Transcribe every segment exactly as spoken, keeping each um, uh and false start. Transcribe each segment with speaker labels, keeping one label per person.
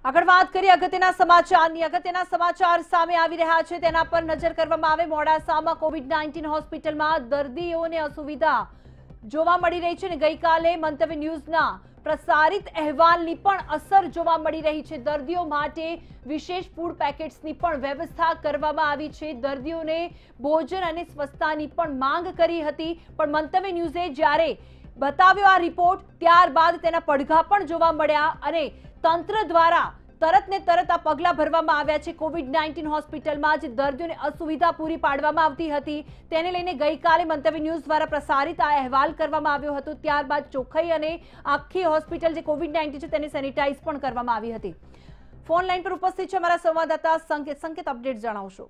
Speaker 1: આગળ વાત કરીએ અગત્યના સમાચારની અગત્યના સમાચાર સામે આવી રહ્યા છે તેના પર નજર કરવામાં આવે। મોડાસામાં કોવિડ નાઇન્ટીન હોસ્પિટલમાં દર્દીઓને અસુવિધા જોવા મળી રહી છે અને ગઈકાલે મંતવ્ય ન્યૂઝના પ્રસારિત અહેવાલની પણ અસર જોવા મળી રહી છે। દર્દીઓ માટે વિશેષ ફૂડ પેકેટ્સની પણ વ્યવસ્થા કરવામાં આવી છે। દર્દીઓને ભોજન અને સ્વચ્છતાની પણ માંગ કરી હતી, પણ મંતવ્ય ન્યૂઝે જ્યારે બતાવ્યો આ રિપોર્ટ ત્યારબાદ તેના પડઘા પણ જોવા મળ્યા અને તંત્ર દ્વારા તરત ને તરત આ પગલાં ભરવામાં આવ્યા છે। કોવિડ નાઇન્ટીન હોસ્પિટલમાં જે દર્દીઓને અસુવિધા પૂરી પાડવામાં આવતી હતી તેને લઈને ગઈકાલે મંતવ્ય ન્યૂઝ દ્વારા પ્રસારિત આ અહેવાલ કરવામાં આવ્યો હતો। ત્યારબાદ ચોખ્ખાઈ અને આખી હોસ્પિટલ જે કોવિડ નાઇન્ટીન છે તેને સેનિટાઈઝ પણ કરવામાં આવી હતી। ફોન લાઈન પર ઉપસ્થિત છે અમારા સંવાદદાતા સંકેત। સંકેત, અપડેટ જણાવશો?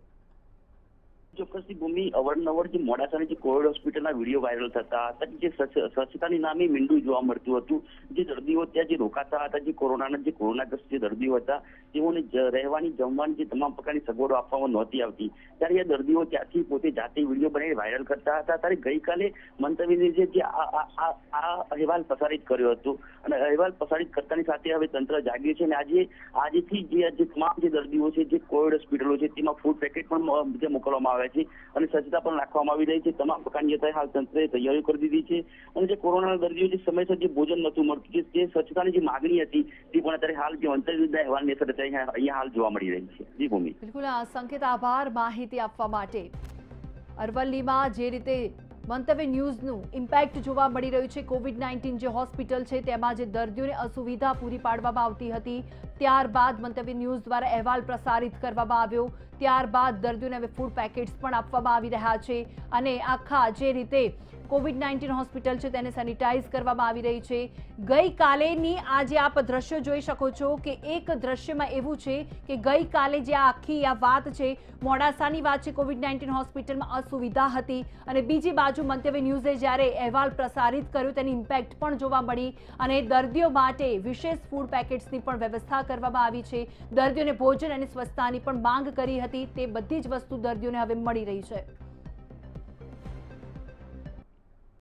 Speaker 2: ચોક્કસથી ભૂમિ અવારનવાર જે મોડાસાની જે કોવિડ હોસ્પિટલના વિડીયો વાયરલ થતા હતા, જે સ્વચ્છતાની નામે મીંડું જોવા મળતું હતું। જે દર્દીઓ ત્યાં જે રોકાતા હતા, જે કોરોનાના જે કોરોનાગ્રસ્ત જે દર્દીઓ હતા તેઓને રહેવાની જમવાની જે તમામ પ્રકારની સગવડો આપવામાં નહોતી આવતી, ત્યારે એ દર્દીઓ ત્યાંથી પોતે જાતે વિડીયો બનાવી વાયરલ કરતા હતા। ત્યારે ગઈકાલે મંતવ્યની જે આ અહેવાલ પ્રસારિત કર્યો હતો અને અહેવાલ પ્રસારિત કરતાની સાથે હવે તંત્ર જાગ્યું છે અને આજે આજથી જે તમામ જે દર્દીઓ છે જે કોવિડ હોસ્પિટલો છે તેમાં ફૂડ પેકેટ પણ જે મોકલવામાં આવે અને સ્વચ્છતા પણ રાખવામાં આવી રહી છે। તમામ પ્રકારની હાલ તંત્રએ તૈયારીઓ કરી દીધી છે અને જે કોરોનાના દર્દીઓ જે સમયસર જે ભોજન નહોતું મળતું, જે સ્વચ્છતાની જે માગણી હતી તે પણ અત્યારે હાલ જે મંતવ્યના અહેવાલની અસર અહીંયા હાલ જોવા મળી રહી છે। જી ભૂમિ।
Speaker 1: બિલકુલ સંકેત, આભાર માહિતી આપવા માટે। અરવલ્લીમાં જે રીતે મંતવ્ય ન્યૂઝનું ઇમ્પેક્ટ જોવા મળી રહ્યું છે, કોવિડ નાઇન્ટીન જે હોસ્પિટલ છે તેમાં જે દર્દીઓને અસુવિધા પૂરી પાડવામાં આવતી હતી ત્યારબાદ મંતવ્ય ન્યૂઝ દ્વારા અહેવાલ પ્રસારિત કરવામાં આવ્યો। ત્યારબાદ દર્દીઓને હવે ફૂડ પેકેટ્સ પણ આપવામાં આવી રહ્યા છે અને આખા જે રીતે કોવિડ નાઇન્ટીન હોસ્પિટલ છે તેને સેનિટાઈઝ કરવામાં આવી રહી છે। ગઈકાલેની આજે આપ દ્રશ્યો જોઈ શકો છો કે એક દ્રશ્યમાં એવું છે કે ગઈકાલે જે આખી આ વાત છે મોડાસાની વાત છે, કોવિડ નાઇન્ટીન હોસ્પિટલમાં અસુવિધા હતી અને બીજી બાજુ મંતવ્ય ન્યૂઝે જ્યારે અહેવાલ પ્રસારિત કર્યો તેની ઇમ્પેક્ટ પણ જોવા મળી અને દર્દીઓ માટે વિશેષ ફૂડ પેકેટ્સની પણ વ્યવસ્થા કરવામાં આવી છે। દર્દીઓને ભોજન અને સ્વચ્છતાની પણ માંગ કરી હતી, તે બધી જ વસ્તુ દર્દીઓને હવે મળી રહી છે।